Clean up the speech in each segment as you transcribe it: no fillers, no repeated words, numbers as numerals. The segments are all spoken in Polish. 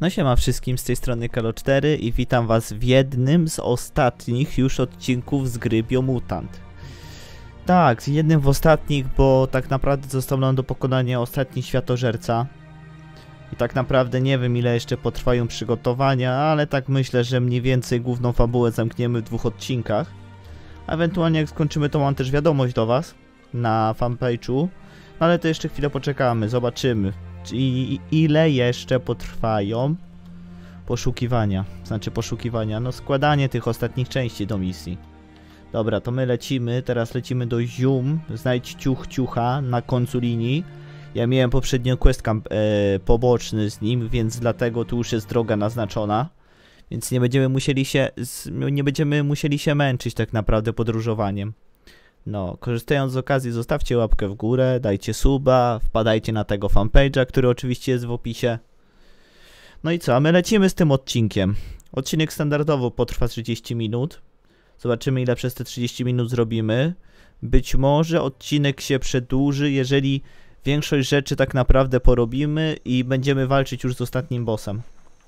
No siema wszystkim, z tej strony Kalo4 i witam was w jednym z ostatnich już odcinków z gry Biomutant. Tak, z jednym w ostatnich, bo tak naprawdę został nam do pokonania ostatni światożerca. I tak naprawdę nie wiem, ile jeszcze potrwają przygotowania, ale tak myślę, że mniej więcej główną fabułę zamkniemy w 2 odcinkach. A ewentualnie jak skończymy, to mam też wiadomość do was na fanpage'u. No ale to jeszcze chwilę poczekamy, zobaczymy. Ile jeszcze potrwają poszukiwania, no składanie tych ostatnich części do misji. Dobra, to my lecimy, teraz lecimy do Zium, znajdź ciucha na końcu linii. Ja miałem poprzednio quest poboczny z nim, więc dlatego tu już jest droga naznaczona. Więc nie będziemy musieli się męczyć tak naprawdę podróżowaniem. No, korzystając z okazji, zostawcie łapkę w górę, dajcie suba, wpadajcie na tego fanpage'a, który oczywiście jest w opisie. No i co, a my lecimy z tym odcinkiem. Odcinek standardowo potrwa 30 minut. Zobaczymy, ile przez te 30 minut zrobimy. Być może odcinek się przedłuży, jeżeli większość rzeczy tak naprawdę porobimy i będziemy walczyć już z ostatnim bossem.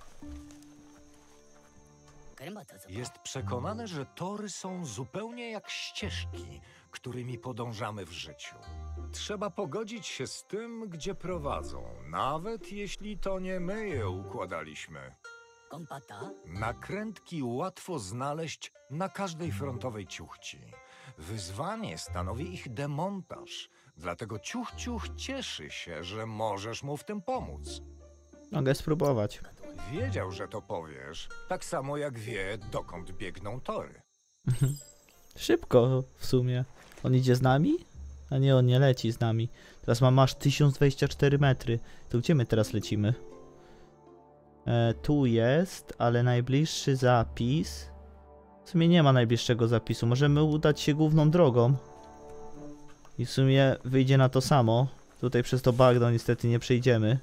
Jest przekonany, że tory są zupełnie jak ścieżki, którymi podążamy w życiu. Trzeba pogodzić się z tym, gdzie prowadzą, nawet jeśli to nie my je układaliśmy. Nakrętki łatwo znaleźć na każdej frontowej ciuchci. Wyzwanie stanowi ich demontaż, dlatego ciuch cieszy się, że możesz mu w tym pomóc. Mogę spróbować. Wiedział, że to powiesz, tak samo jak wie, dokąd biegną tory. Szybko w sumie. On idzie z nami? A nie, on nie leci z nami. Teraz mam aż 1024 metry. To gdzie my teraz lecimy? Tu jest, ale najbliższy zapis... W sumie nie ma najbliższego zapisu. Możemy udać się główną drogą. I w sumie wyjdzie na to samo. Tutaj przez to bagno niestety nie przejdziemy.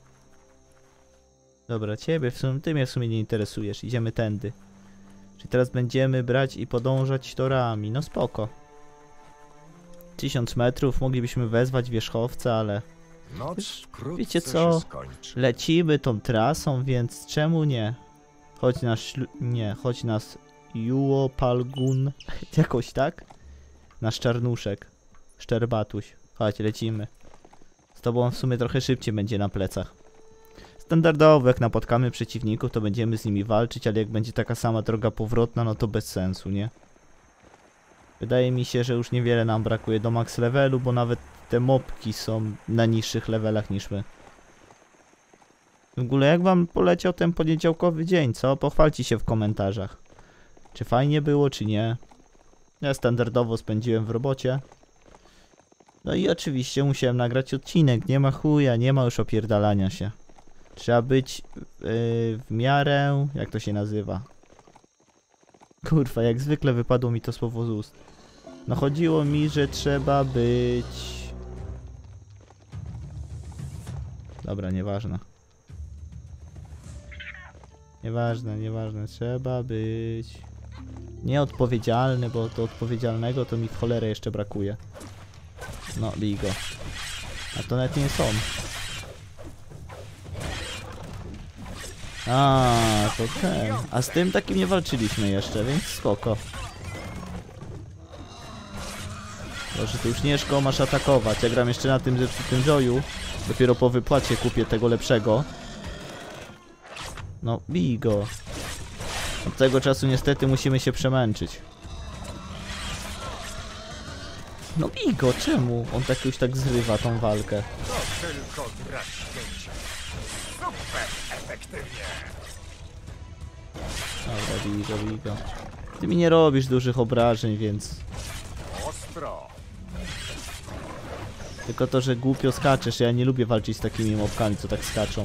Dobra, ty mnie w sumie nie interesujesz. Idziemy tędy. Czyli teraz będziemy brać i podążać torami. No spoko. 1000 metrów, moglibyśmy wezwać wierzchowca, ale... Noc wiecie co? Lecimy tą trasą, więc czemu nie? Chodź nas Juopalgun. Jakoś tak? Nasz czarnuszek. Szczerbatuś. Chodź, lecimy. Z tobą w sumie trochę szybciej będzie na plecach. Standardowo, jak napotkamy przeciwników, to będziemy z nimi walczyć, ale jak będzie taka sama droga powrotna, no to bez sensu, nie? Wydaje mi się, że już niewiele nam brakuje do max levelu, bo nawet te mobki są na niższych levelach niż my. W ogóle jak wam poleciał ten poniedziałkowy dzień, co? Pochwalcie się w komentarzach. Czy fajnie było, czy nie? Ja standardowo spędziłem w robocie. No i oczywiście musiałem nagrać odcinek, nie ma chuja, nie ma już opierdalania się. Trzeba być w miarę... jak to się nazywa? Kurwa, jak zwykle wypadło mi to słowo z ust. No chodziło mi, że trzeba być... Dobra, nieważne. Nieważne. Trzeba być... nieodpowiedzialny, bo to odpowiedzialnego to mi w cholerę jeszcze brakuje. No, bij go. A to nawet nie są. A, to ten. A z tym takim nie walczyliśmy jeszcze, więc spoko. Proszę, ty już Śnieżko masz atakować. Ja gram jeszcze na tym zepsutym Joyu. Dopiero po wypłacie kupię tego lepszego. No, bij go. Od tego czasu niestety musimy się przemęczyć. No bij go, czemu? On tak już tak zrywa tą walkę. To tylko draśnięcie. Super efektywnie. Dobra, bij go. Ty mi nie robisz dużych obrażeń, więc... Ostro. Tylko to, że głupio skaczesz, ja nie lubię walczyć z takimi mobkami, co tak skaczą.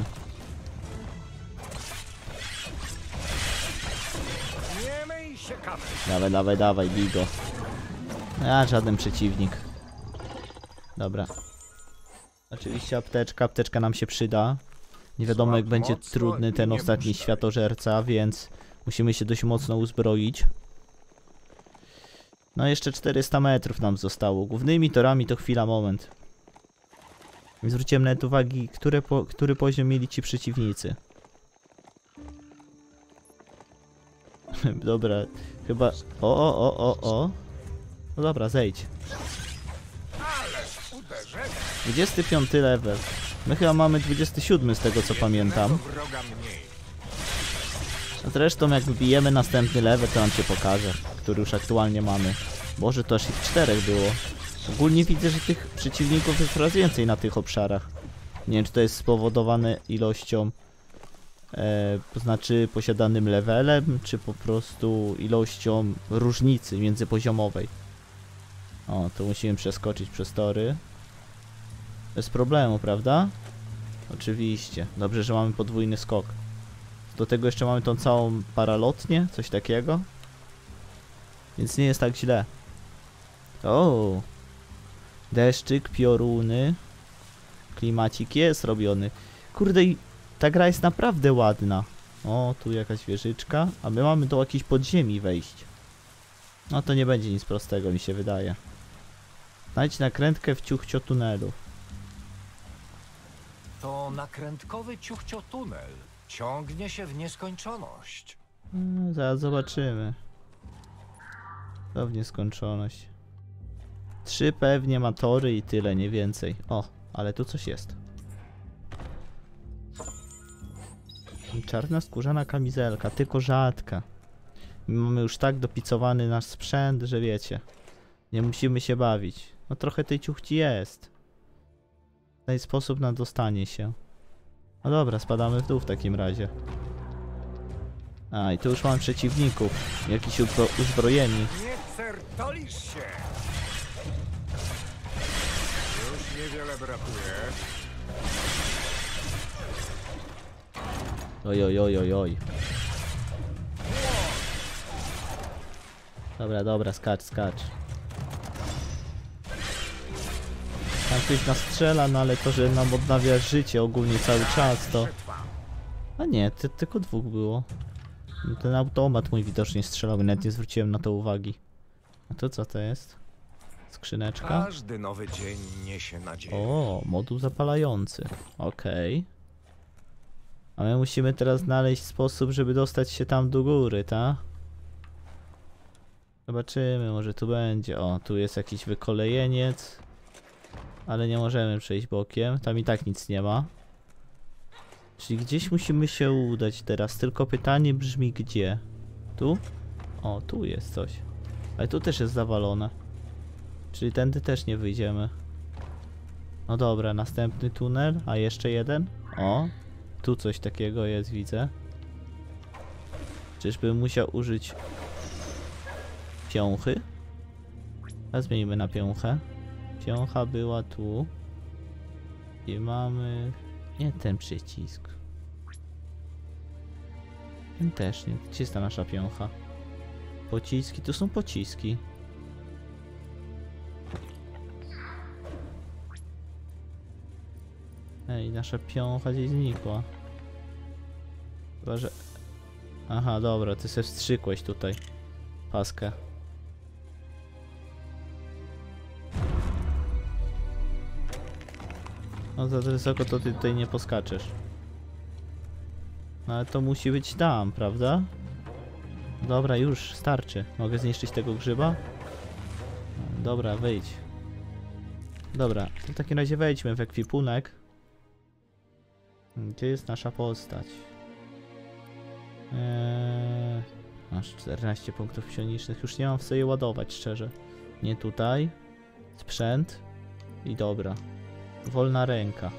Nie myj się kamer. Dawaj, bij go. A, żaden przeciwnik. Dobra. Oczywiście apteczka nam się przyda. Nie wiadomo, jak będzie trudny ten ostatni światożerca, więc musimy się dość mocno uzbroić. No jeszcze 400 metrów nam zostało. Głównymi torami to chwila, moment. Zwróciłem nawet uwagi, który poziom mieli ci przeciwnicy. Dobra, chyba... O. No dobra, zejdź. 25 level. My chyba mamy 27 z tego co pamiętam. Zresztą jak wbijemy następny level, to nam się pokaże, który już aktualnie mamy. Boże, to aż ich 4 było. Ogólnie widzę, że tych przeciwników jest coraz więcej na tych obszarach. Nie wiem, czy to jest spowodowane ilością, to znaczy posiadanym levelem, czy po prostu ilością różnicy międzypoziomowej. O, to musimy przeskoczyć przez tory. Bez problemu, prawda? Oczywiście. Dobrze, że mamy podwójny skok. Do tego jeszcze mamy tą całą paralotnię, coś takiego. Więc nie jest tak źle. O, deszczyk, pioruny. Klimacik jest robiony. Kurde, i ta gra jest naprawdę ładna. O, tu jakaś wieżyczka. A my mamy do jakiejś podziemi wejść. No to nie będzie nic prostego, mi się wydaje. Znajdź nakrętkę w ciuchcio tunelu. To nakrętkowy ciuchcio tunel. Ciągnie się w nieskończoność. Zaraz zobaczymy. To w nieskończoność. 3 pewnie ma tory i tyle, nie więcej. O, ale tu coś jest. Czarna skórzana kamizelka, tylko rzadka. My mamy już tak dopicowany nasz sprzęt, że wiecie. Nie musimy się bawić. No trochę tej ciuchci jest. Daj sposób na dostanie się. No dobra, spadamy w dół w takim razie. A, i tu już mam przeciwników. Jakiś uzbrojeni. Nie certolisz się! Już niewiele brakuje. Oj. Dobra, skacz. Tam ktoś nas strzela, no ale to, że nam odnawia życie ogólnie cały czas, to... A nie, tylko 2 było. Ten automat mój widocznie strzelał, nawet nie zwróciłem na to uwagi. A to co to jest? Skrzyneczka? Każdy nowy dzień niesie nadzieję. O, moduł zapalający. Okej. A my musimy teraz znaleźć sposób, żeby dostać się tam do góry, tak? Zobaczymy, może tu będzie. O, tu jest jakiś wykolejeniec. Ale nie możemy przejść bokiem. Tam i tak nic nie ma. Czyli gdzieś musimy się udać teraz. Tylko pytanie brzmi gdzie? Tu? O, tu jest coś. Ale tu też jest zawalone. Czyli tędy też nie wyjdziemy. No dobra, następny tunel. A jeszcze jeden? O, tu coś takiego jest, widzę. Czyżbym musiał użyć piąchy? A zmienimy na piąchę. Piącha była tu. I mamy... Nie ten przycisk. Ten też nie. Gdzie jest ta nasza piącha? Pociski, tu są pociski. Ej, nasza piącha gdzieś znikła. Chyba, że... Aha, dobra, ty sobie wstrzykłeś tutaj paskę. No za wysoko to ty tutaj nie poskaczesz. No ale to musi być tam, prawda? Dobra, już, starczy. Mogę zniszczyć tego grzyba? Dobra, wejdź. Dobra, to w takim razie wejdźmy w ekwipunek. Gdzie jest nasza postać? Masz 14 punktów psionicznych. Już nie mam w co je ładować, szczerze. Nie tutaj. Sprzęt. I dobra. Wolna ręka.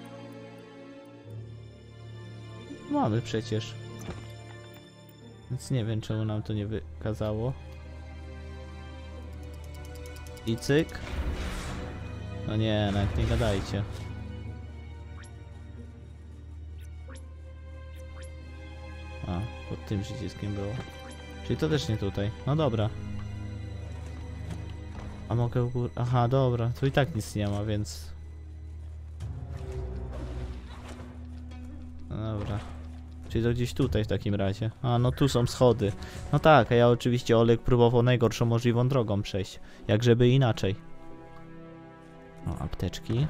Mamy przecież. Więc nie wiem, czemu nam to nie wykazało. I cyk. No nie, nawet nie gadajcie. A, pod tym przyciskiem było. Czyli to też nie tutaj. No dobra. A mogę u góry... Aha, dobra. Tu i tak nic nie ma, więc... No dobra. Czyli to gdzieś tutaj w takim razie. A, no tu są schody. No tak, a ja oczywiście Oleg próbował najgorszą możliwą drogą przejść. Jak żeby inaczej. O, apteczki.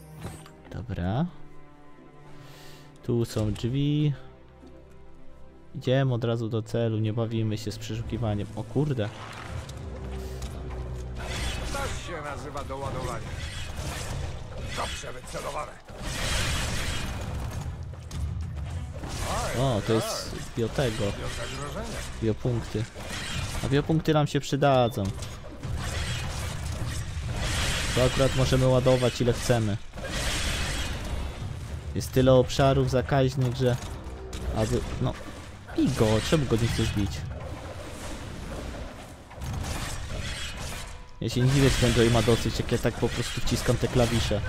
Dobra. Tu są drzwi. Idziemy od razu do celu, nie bawimy się z przeszukiwaniem. O kurde. To się nazywa doładowanie. Dobrze wycelowane. O, to jest biotego. Zagrożenie. Biopunkty. A biopunkty nam się przydadzą. To akurat możemy ładować ile chcemy. Jest tyle obszarów zakaźnych, że... Aby... No... I go, czemu go nie chcesz bić? Ja się nie dziwię, że ten Joy ma dosyć, jak ja tak po prostu wciskam te klawisze.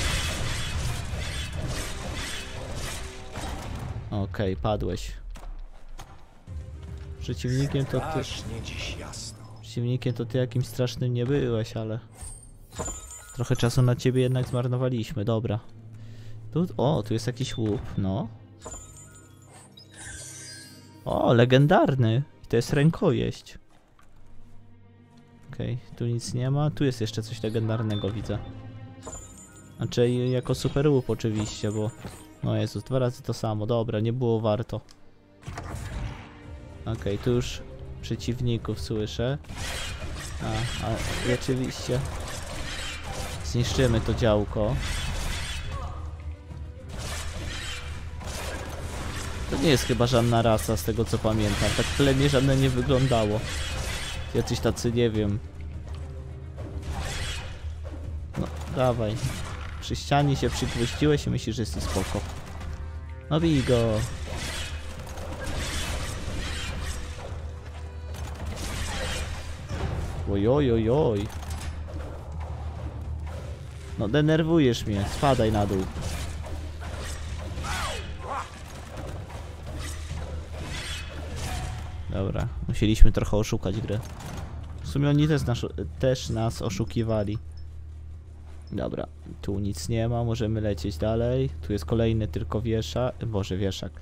Okej, padłeś. Przeciwnikiem to ty... Strasznie dziś jasno. Przeciwnikiem to ty jakimś strasznym nie byłeś, ale... Trochę czasu na ciebie jednak zmarnowaliśmy, dobra. Tu... O, tu jest jakiś łup, no. O, legendarny. I to jest rękojeść. Okej, tu nic nie ma. Tu jest jeszcze coś legendarnego, widzę. Znaczy, jako super łup oczywiście, bo... No Jezus, 2 razy to samo. Dobra, nie było warto. Okej, tu już przeciwników słyszę. I oczywiście zniszczymy to działko. To nie jest chyba żadna rasa, z tego co pamiętam. Tak plemię żadne nie wyglądało. Jacyś tacy, nie wiem. No, dawaj. Przy ścianie się przygwoździłeś i myślisz, że jesteś spoko. No bij go. Ojojojoj. No denerwujesz mnie, spadaj na dół. Dobra, musieliśmy trochę oszukać grę. W sumie oni też nas oszukiwali. Dobra, tu nic nie ma, możemy lecieć dalej. Tu jest kolejny tylko wieszak. Boże, wieszak.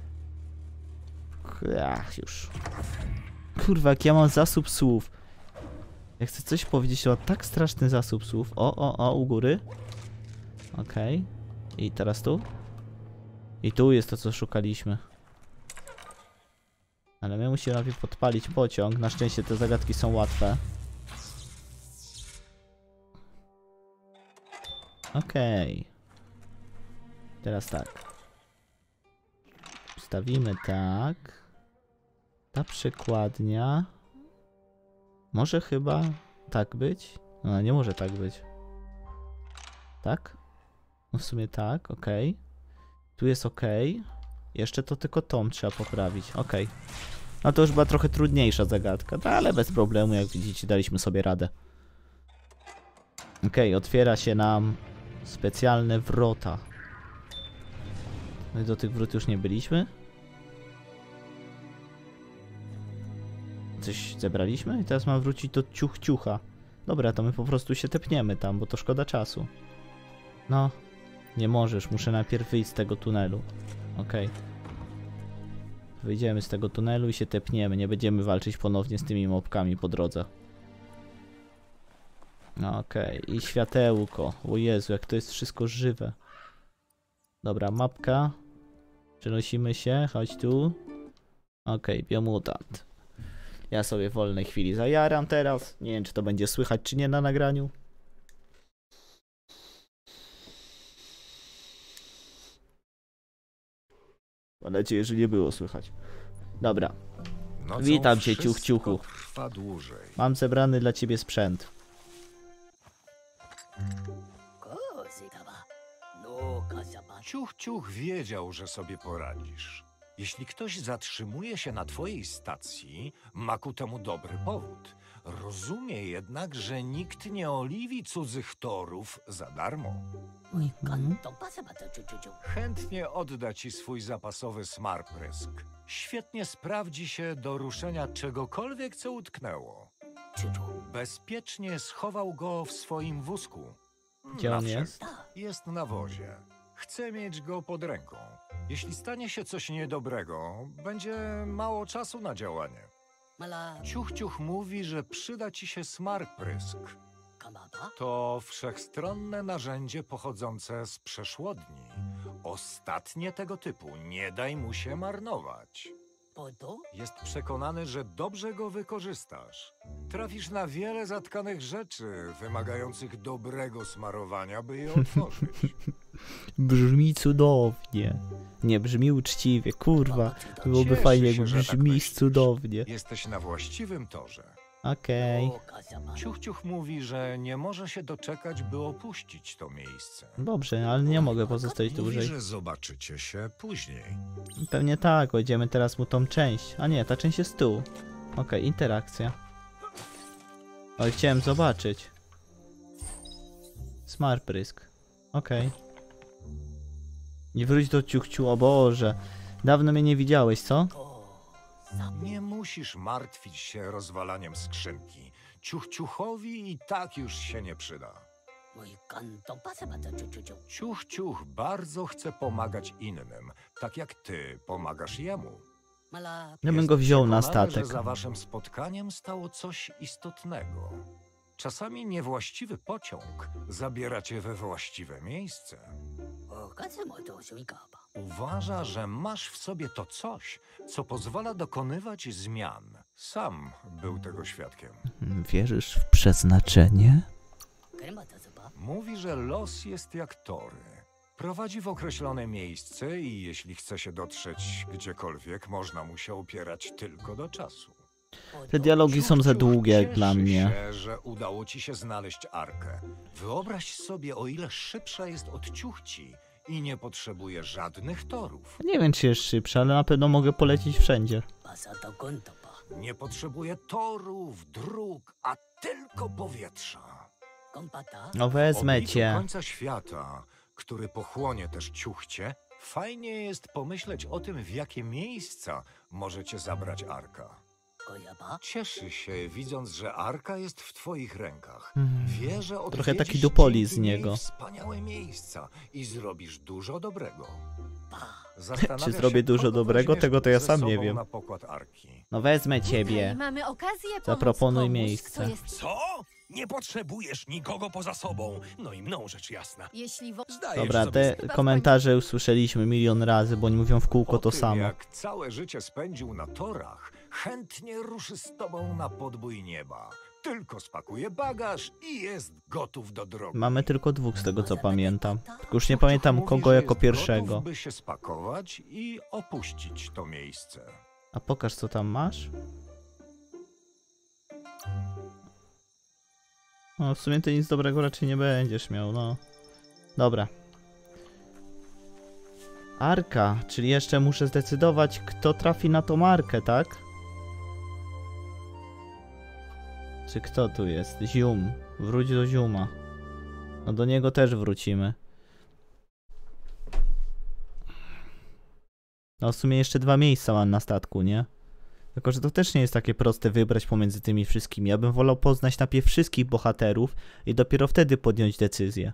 Ach, już. Kurwa, jak ja mam zasób słów. Ja chcę coś powiedzieć, o tak straszny zasób słów. O, u góry. Okej. I teraz tu? I tu jest to, co szukaliśmy. Ale my musimy najpierw podpalić pociąg. Na szczęście te zagadki są łatwe. Okej. Teraz tak. Ustawimy tak. Ta przekładnia. Może chyba tak być? No, nie może tak być. Tak? No w sumie tak, okej. Tu jest okej. Jeszcze to tylko tom trzeba poprawić, okej. No to już była trochę trudniejsza zagadka, no, ale bez problemu, jak widzicie, daliśmy sobie radę. Okej, otwiera się nam specjalne wrota. My do tych wrót już nie byliśmy? Coś zebraliśmy? I teraz mam wrócić do ciucha. Dobra, to my po prostu się tepniemy tam, bo to szkoda czasu. No, nie możesz, muszę najpierw wyjść z tego tunelu. Okej. Wyjdziemy z tego tunelu i się tepniemy, nie będziemy walczyć ponownie z tymi mobkami po drodze. Okej, i światełko. O Jezu, jak to jest wszystko żywe. Dobra, mapka. Przenosimy się, chodź tu. Okej, biomutant. Ja sobie w wolnej chwili zajaram teraz. Nie wiem, czy to będzie słychać, czy nie na nagraniu. Mam nadzieję, że nie było słychać. Dobra. Nocą Witam cię, wszystko ciuchu. trwa dłużej. Mam zebrany dla ciebie sprzęt. Ciuch wiedział, że sobie poradzisz. Jeśli ktoś zatrzymuje się na twojej stacji, ma ku temu dobry powód. Rozumie jednak, że nikt nie oliwi cudzych torów za darmo. Chętnie odda ci swój zapasowy smarprysk. Świetnie sprawdzi się do ruszenia czegokolwiek, co utknęło. Bezpiecznie schował go w swoim wózku. Gdzie on Na jest? wszelki. Jest na wozie. Chcę mieć go pod ręką. Jeśli stanie się coś niedobrego, będzie mało czasu na działanie. Ciuch mówi, że przyda ci się smarprysk. To wszechstronne narzędzie pochodzące z przeszłodni. Ostatnie tego typu. Nie daj mu się marnować. Jest przekonany, że dobrze go wykorzystasz. Trafisz na wiele zatkanych rzeczy, wymagających dobrego smarowania, by je otworzyć. Brzmi cudownie. Nie, brzmi uczciwie, kurwa. Byłoby Cieszy fajnie, się, jakby że tak brzmi myślisz. cudownie. Jesteś na właściwym torze. Okej. Ciuch mówi, że nie może się doczekać, by opuścić to miejsce. Dobrze, ale nie mogę pozostać Mówi, dłużej. że zobaczycie się później. Pewnie tak, będziemy teraz mu tą część. A nie, ta część jest tu. Okej, interakcja. Oj, chciałem zobaczyć. Smart prysk. Okej. Nie wróć do ciuchciu, o Boże. Dawno mnie nie widziałeś, co? Nie musisz martwić się rozwalaniem skrzynki. Ciuchowi i tak już się nie przyda. Ciuch bardzo chce pomagać innym, tak jak ty pomagasz jemu. Ja bym go wziął na Przekonany, statek. że za waszym spotkaniem stało coś istotnego. Czasami niewłaściwy pociąg zabiera cię we właściwe miejsce. Uważa, że masz w sobie to coś, co pozwala dokonywać zmian. Sam był tego świadkiem. Wierzysz w przeznaczenie? Mówi, że los jest jak tory. Prowadzi w określone miejsce i jeśli chce się dotrzeć gdziekolwiek, można mu się opierać tylko do czasu. Te dialogi są za długie jak dla Cieszy mnie. się, że udało ci się znaleźć Arkę. Wyobraź sobie, o ile szybsza jest od ciuchci i nie potrzebuje żadnych torów. Nie wiem, czy jest szybsza, ale na pewno mogę polecieć wszędzie. Nie potrzebuje torów, dróg, a tylko powietrza. No wezmę obliczu cię. końca świata, który pochłonie też ciuchcie, fajnie jest pomyśleć o tym, w jakie miejsca możecie zabrać Arka. Cieszy się, widząc, że Arka jest w twoich rękach. Wie, że Trochę taki odwiedzisz Dupolis dzięki z niego. niej wspaniałe miejsca i zrobisz dużo dobrego. Czy zrobię dużo dobrego? Tego to ja sam nie wiem. Na pokład Arki. No wezmę Tutaj ciebie. mamy okazję pomóc Zaproponuj komuś, miejsce. kto jest... Co? Nie potrzebujesz nikogo poza sobą. No i mną rzecz jasna. Jeśli Zdajesz Dobra, sobie te komentarze usłyszeliśmy milion razy, bo oni mówią w kółko Po to tym, samo. jak całe życie spędził na torach, chętnie ruszy z tobą na podbój nieba. Tylko spakuje bagaż i jest gotów do drogi. Mamy tylko dwóch z tego co pamiętam. Tylko już nie Ciuch pamiętam mówi, kogo że jako jest pierwszego. Gotów, by się spakować i opuścić to miejsce. A pokaż co tam masz. No w sumie ty nic dobrego raczej nie będziesz miał, no. Dobra. Arka, czyli jeszcze muszę zdecydować kto trafi na tą arkę, tak? Czy kto tu jest? Zium. Wróć do Ziuma. No do niego też wrócimy. No w sumie jeszcze dwa miejsca mam na statku, nie? Tylko, że to też nie jest takie proste wybrać pomiędzy tymi wszystkimi. Ja bym wolał poznać najpierw wszystkich bohaterów i dopiero wtedy podjąć decyzję.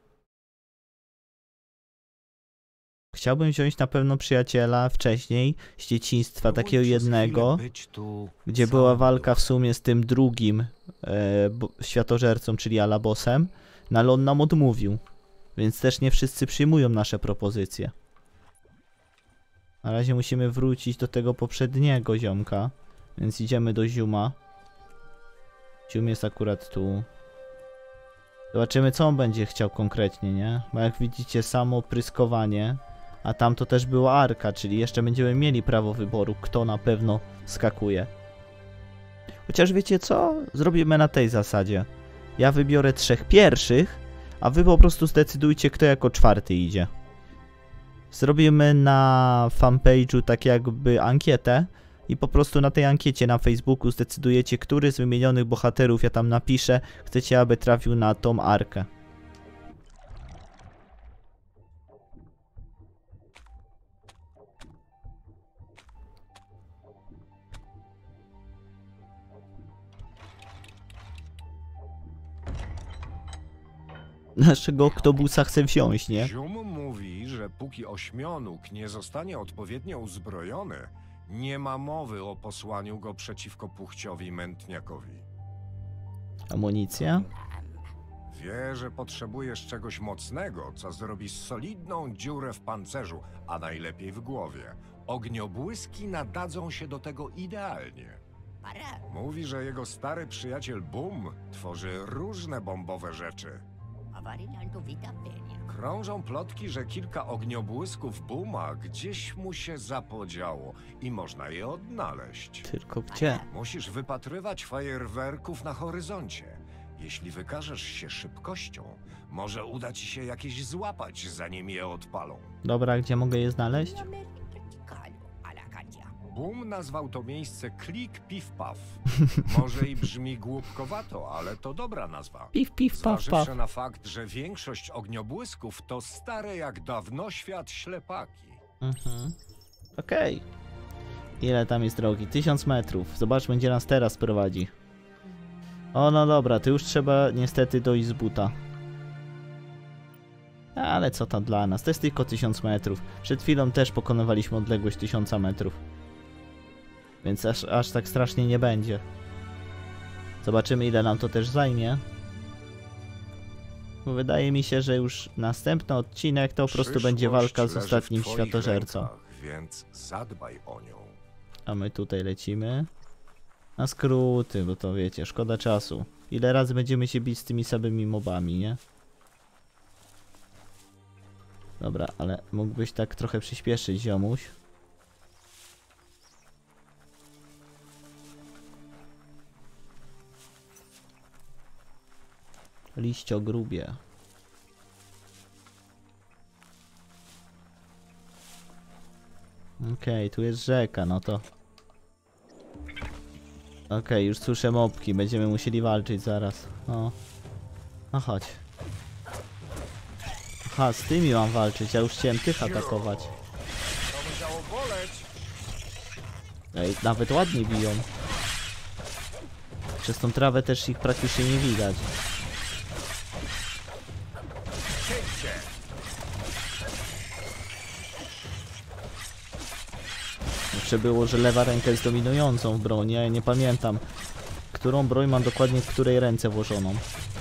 Chciałbym wziąć na pewno przyjaciela wcześniej z dzieciństwa, takiego Próbuj przez jednego, chwilę być tu gdzie sam była walka w dom. sumie z tym drugim światożercą, czyli Alabosem, no ale on nam odmówił. Więc też nie wszyscy przyjmują nasze propozycje. Na razie musimy wrócić do tego poprzedniego ziomka, więc idziemy do Ziuma. Zium jest akurat tu. Zobaczymy co on będzie chciał konkretnie, nie? Bo jak widzicie samo pryskowanie, a tam to też była arka, czyli jeszcze będziemy mieli prawo wyboru, kto na pewno skakuje. Chociaż wiecie co? Zrobimy na tej zasadzie. Ja wybiorę trzech pierwszych, a wy po prostu zdecydujcie kto jako czwarty idzie. Zrobimy na fanpage'u tak jakby ankietę i po prostu na tej ankiecie na Facebooku zdecydujecie, który z wymienionych bohaterów ja tam napiszę, chcecie aby trafił na tą arkę. Naszego oktobusa chcę wziąć, nie? Zium mówi, że póki ośmionóg nie zostanie odpowiednio uzbrojony, nie ma mowy o posłaniu go przeciwko Puchciowi Mętniakowi. Amunicja? Wie, że potrzebujesz czegoś mocnego, co zrobi solidną dziurę w pancerzu, a najlepiej w głowie. Ogniobłyski nadadzą się do tego idealnie. Mówi, że jego stary przyjaciel Boom tworzy różne bombowe rzeczy. Krążą plotki, że kilka ogniobłysków Booma gdzieś mu się zapodziało i można je odnaleźć. Tylko gdzie? Musisz wypatrywać fajerwerków na horyzoncie. Jeśli wykażesz się szybkością, może uda ci się jakieś złapać, zanim je odpalą. Dobra, gdzie mogę je znaleźć? Boom nazwał to miejsce Klik Pif Paf. Może i brzmi głupkowato, ale to dobra nazwa. Pif, pif, paf, Zważywszy paf. na fakt, że większość ogniobłysków to stare jak dawno świat ślepaki. Okej. Ile tam jest drogi? 1000 metrów. Zobaczmy, gdzie nas teraz prowadzi. O, no dobra, to już trzeba niestety dojść z buta. Ale co tam dla nas? To jest tylko 1000 metrów. Przed chwilą też pokonywaliśmy odległość 1000 metrów. Więc aż tak strasznie nie będzie. Zobaczymy, ile nam to też zajmie. Bo wydaje mi się, że już następny odcinek to po prostu będzie walka z ostatnim światożercą. Więc zadbaj o nią. A my tutaj lecimy. Na skróty, bo to wiecie, szkoda czasu. Ile razy będziemy się bić z tymi samymi mobami, nie? Dobra, ale mógłbyś tak trochę przyspieszyć, ziomuś. Liściogrubie. Okej, tu jest rzeka, no to... Okej, już słyszę mopki, będziemy musieli walczyć zaraz. No. No chodź. Aha, z tymi mam walczyć, ja już chciałem tych atakować. To musiało boleć. Ej, nawet ładnie biją. Przez tą trawę też ich praktycznie nie widać. Jeszcze było, że lewa ręka jest dominującą w broni, ja nie pamiętam, którą broń mam dokładnie w której ręce włożoną.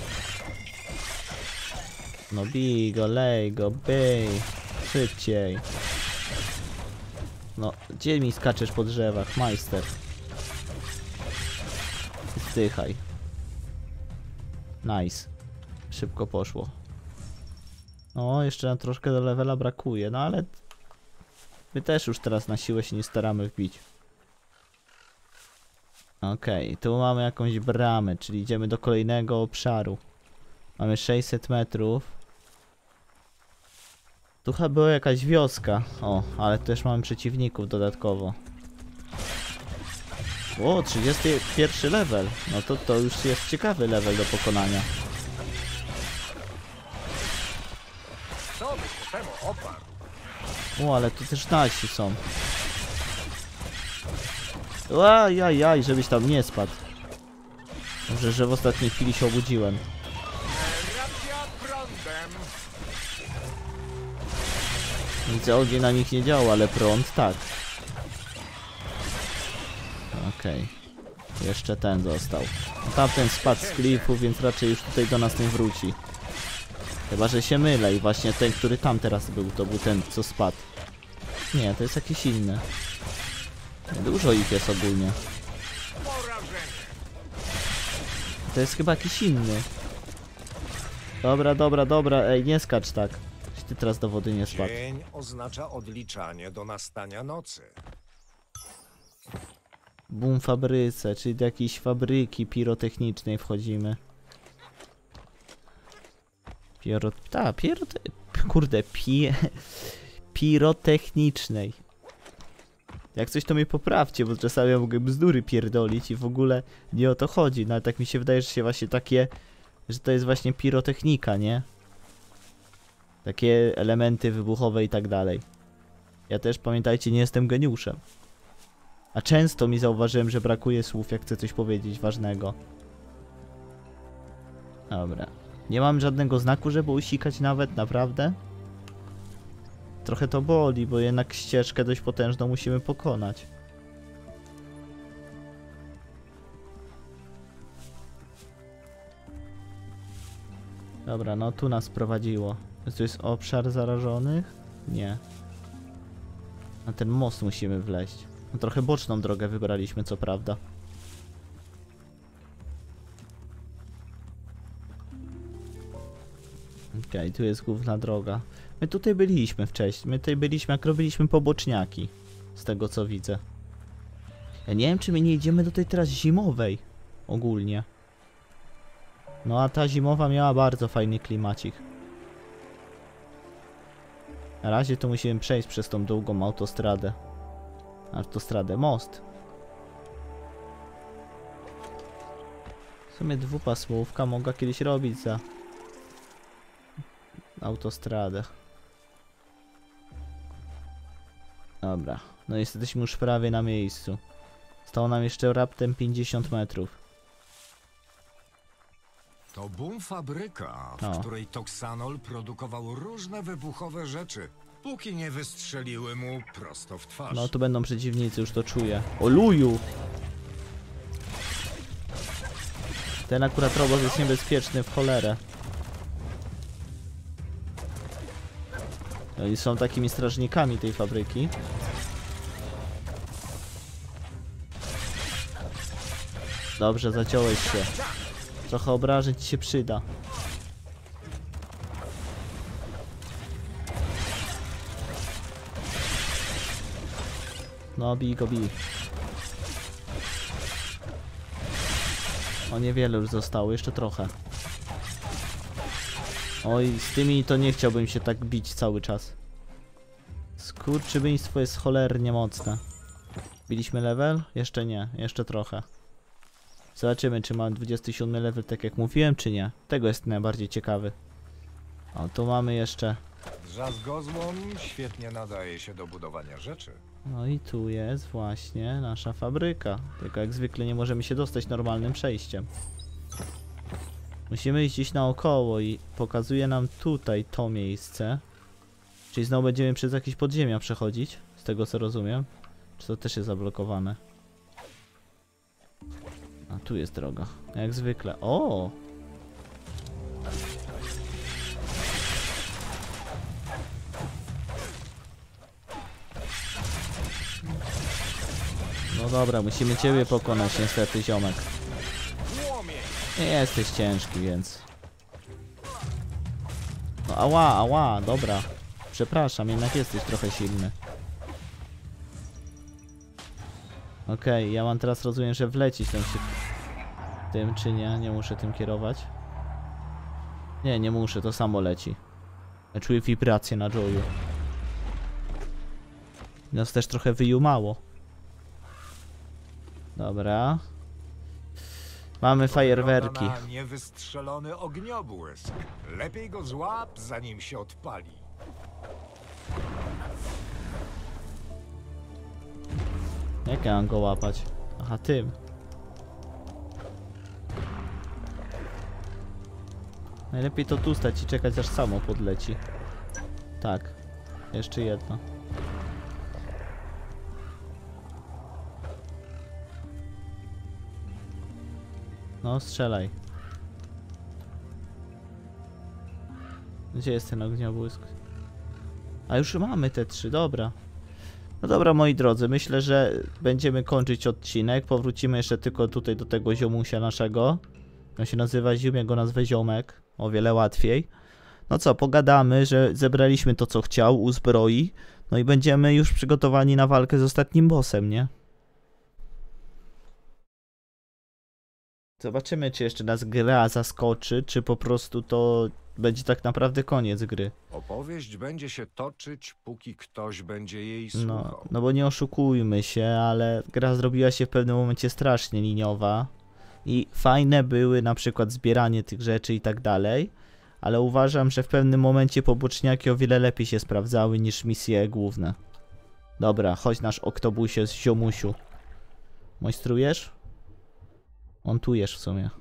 No bij go, lej go, bij. Szybciej. No, gdzie mi skaczesz po drzewach, majster? Zdychaj. Nice. Szybko poszło. No, jeszcze nam troszkę do levela brakuje, no ale... My też już teraz na siłę się nie staramy wbić. Okej, tu mamy jakąś bramę, czyli idziemy do kolejnego obszaru. Mamy 600 metrów. Tu chyba była jakaś wioska. O, ale też mamy przeciwników dodatkowo. O, 31 level. No to już jest ciekawy level do pokonania. Co by się temu oparł? O, ale tu też nasi są. Ajajaj, żebyś tam nie spadł. Dobrze, że w ostatniej chwili się obudziłem. Racja prądem. Widzę, ogień na nich nie działa, ale prąd tak. Okej. Jeszcze ten został. Tamten spadł z klifu, więc raczej już tutaj do nas nie wróci. Chyba, że się mylę i właśnie ten, który tam teraz był, to był ten, co spadł. Nie, to jest jakiś inny. Dużo ich jest ogólnie. To jest chyba jakiś inny. Dobra, ej, nie skacz tak. Jeśli ty teraz do wody nie spadł. Dzień oznacza odliczanie do nastania nocy. Boom fabryce, czyli do jakiejś fabryki pirotechnicznej wchodzimy. Pirotechnicznej. Jak coś to mnie poprawcie, bo czasami ja mogę bzdury pierdolić i w ogóle nie o to chodzi. No ale tak mi się wydaje, że się właśnie takie, że to jest właśnie pirotechnika, nie? Takie elementy wybuchowe i tak dalej. Ja też, pamiętajcie, nie jestem geniuszem. A często mi zauważyłem, że brakuje słów, jak chcę coś powiedzieć ważnego. Dobra. Nie mam żadnego znaku, żeby usikać nawet, naprawdę? Trochę to boli, bo jednak ścieżkę dość potężną musimy pokonać. Dobra, no tu nas prowadziło. To jest obszar zarażonych? Nie. Na ten most musimy wleźć. No, trochę boczną drogę wybraliśmy, co prawda. Okej, tu jest główna droga. My tutaj byliśmy wcześniej. My tutaj byliśmy, jak robiliśmy poboczniaki. Z tego, co widzę. Ja nie wiem, czy my nie idziemy do tej teraz zimowej. Ogólnie. No a ta zimowa miała bardzo fajny klimacik. Na razie to musimy przejść przez tą długą autostradę. Most. W sumie dwupasmówka mogła kiedyś robić za autostradę. Dobra, no jesteśmy już prawie na miejscu. Stało nam jeszcze raptem 50 metrów. To fabryka, w której Toxanol produkował różne wybuchowe rzeczy, póki nie wystrzeliły mu prosto w twarz. No tu będą przeciwnicy, już to czuję. O luju! Ten akurat robot jest niebezpieczny w cholerę. Oni są takimi strażnikami tej fabryki. Dobrze, zaciąłeś się. Trochę obrażeń ci się przyda. No, bij go, bij. O, niewiele już zostało, jeszcze trochę. Oj, z tymi to nie chciałbym się tak bić cały czas. Skurczybyństwo jest cholernie mocne. Biliśmy level? Jeszcze nie, jeszcze trochę. Zobaczymy, czy mam 27 level, tak jak mówiłem, czy nie. Tego jest najbardziej ciekawy. O, tu mamy jeszcze... Drzazgozłom świetnie nadaje się do budowania rzeczy. No i tu jest właśnie nasza fabryka. Tylko jak zwykle nie możemy się dostać normalnym przejściem. Musimy iść gdzieś naokoło i pokazuje nam tutaj to miejsce. Czyli znowu będziemy przez jakieś podziemia przechodzić, z tego co rozumiem. Czy to też jest zablokowane? A tu jest droga, jak zwykle. O! No dobra, musimy ciebie pokonać niestety, ziomek. Nie jesteś ciężki, więc... No ała, ała, dobra. Przepraszam, jednak jesteś trochę silny. Okej, ja mam teraz, rozumiem, że wlecieć tam się... Tym czy nie? Nie muszę tym kierować. Nie, nie muszę, to samo leci. Ja czuję wibrację na joyu. Nas też trochę wyjumało. Dobra. Mamy fajerwerki. Na niewystrzelony ogniobłysk. Lepiej go złap, zanim się odpali. Jak ja mam go łapać? Aha, tym. Najlepiej to tu stać i czekać, aż samo podleci. Tak. Jeszcze jedno. No, strzelaj. Gdzie jest ten ogniobłysk? A już mamy te 3, dobra. No dobra, moi drodzy, myślę, że będziemy kończyć odcinek. Powrócimy jeszcze tylko tutaj do tego ziomusia naszego. On się nazywa Zium, ja go nazwę Ziomek. O wiele łatwiej. No co, pogadamy, że zebraliśmy to, co chciał, uzbroi. No i będziemy już przygotowani na walkę z ostatnim bossem, nie? Zobaczymy, czy jeszcze nas gra zaskoczy, czy po prostu to będzie tak naprawdę koniec gry. Opowieść będzie się toczyć, póki ktoś będzie jej słuchał. No bo nie oszukujmy się, ale gra zrobiła się w pewnym momencie strasznie liniowa. I fajne były na przykład zbieranie tych rzeczy i tak dalej. Ale uważam, że w pewnym momencie poboczniaki o wiele lepiej się sprawdzały niż misje główne. Dobra, chodź nasz oktobusie z ziomusiu. Mojstrujesz? Montujesz w sumie.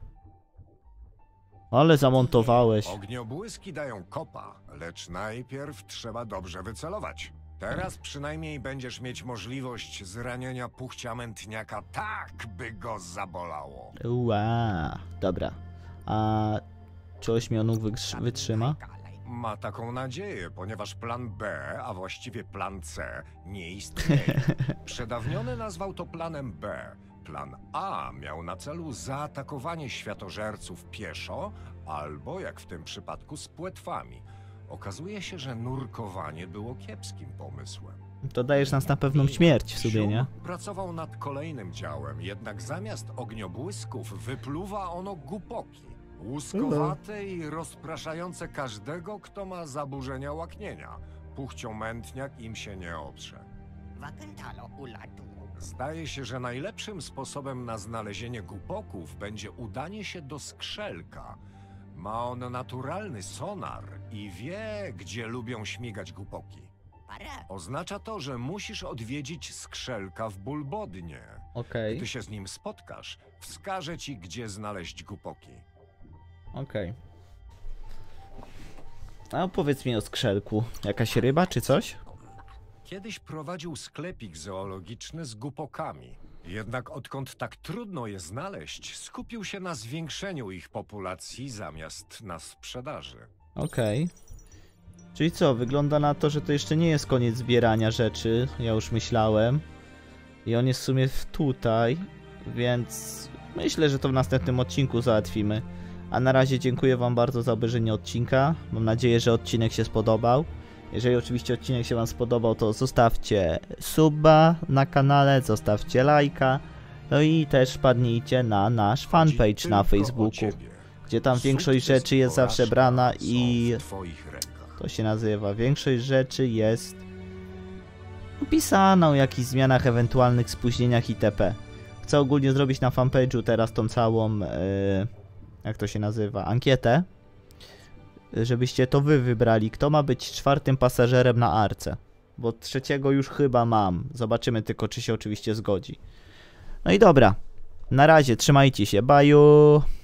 Ale zamontowałeś. Ogniobłyski dają kopa, lecz najpierw trzeba dobrze wycelować. Teraz przynajmniej będziesz mieć możliwość zranienia puchcia mętniaka tak, by go zabolało. Ua, dobra. A czy ośmionóg wytrzyma? ma taką nadzieję, ponieważ plan B, a właściwie plan C, nie istnieje. Przedawniony nazwał to planem B. Plan A miał na celu zaatakowanie światożerców pieszo, albo, jak w tym przypadku, z płetwami. Okazuje się, że nurkowanie było kiepskim pomysłem. To dajesz nas na pewną śmierć w sobie, nie? Zium pracował nad kolejnym działem, jednak zamiast ogniobłysków wypluwa ono gupoki. Łuskowate i rozpraszające każdego, kto ma zaburzenia łaknienia. Puchciomętniak im się nie oprze. Zdaje się, że najlepszym sposobem na znalezienie gupoków będzie udanie się do Skrzelka. Ma on naturalny sonar i wie, gdzie lubią śmigać gupoki. Oznacza to, że musisz odwiedzić Skrzelka w Bulbodnie. Okej, Gdy się z nim spotkasz, wskaże ci, gdzie znaleźć gupoki. okej. A opowiedz mi o Skrzelku. Jakaś ryba czy coś? Kiedyś prowadził sklepik zoologiczny z gupokami. Jednak odkąd tak trudno je znaleźć, skupił się na zwiększeniu ich populacji zamiast na sprzedaży. Okej. Czyli co, wygląda na to, że to jeszcze nie jest koniec zbierania rzeczy, ja już myślałem. I on jest w sumie tutaj, więc myślę, że to w następnym odcinku załatwimy. A na razie dziękuję wam bardzo za obejrzenie odcinka. Mam nadzieję, że odcinek się spodobał. Jeżeli oczywiście odcinek się wam spodobał, to zostawcie suba na kanale, zostawcie lajka. No i też wpadnijcie na nasz fanpage na Facebooku, gdzie tam większość rzeczy jest zawsze brana i to się nazywa, większość rzeczy jest opisana o jakichś zmianach, ewentualnych spóźnieniach itp. Chcę ogólnie zrobić na fanpage'u teraz tą całą, jak to się nazywa, ankietę, żebyście to wy wybrali, kto ma być 4. pasażerem na Arce. Bo 3. już chyba mam. Zobaczymy tylko, czy się oczywiście zgodzi. No i dobra. Na razie, trzymajcie się. Baju!